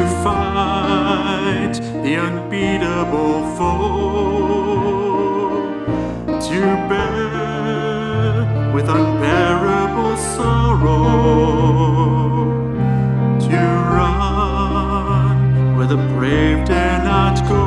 fight the unbeatable foe, to bear with unbearable sorrow, to run where the brave dare not go,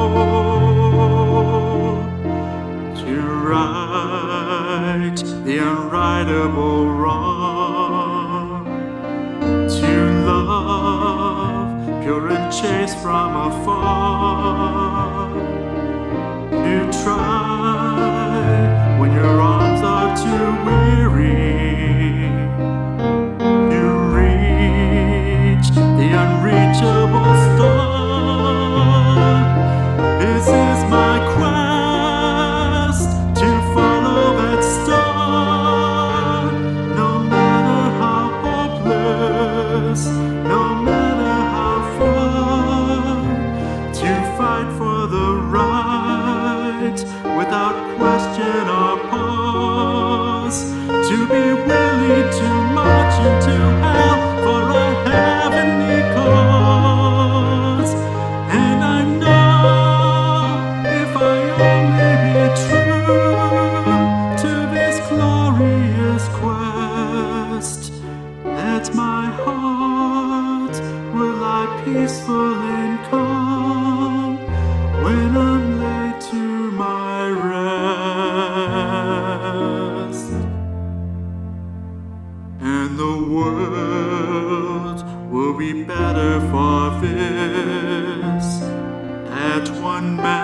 to right the unrightable wrong, to love pure and chaste from afar, to try when your arms are too weary, to reach the unreachable star. This is my quest, to follow that star, no matter how hopeless, no matter how far, to fight for the right without question or pause, to be willing to march into hell for a heavenly cause. And I know if I only be true to this glorious quest, that my heart will lie peaceful and calm when I'm laid to my rest. And the world will be better for this, at one man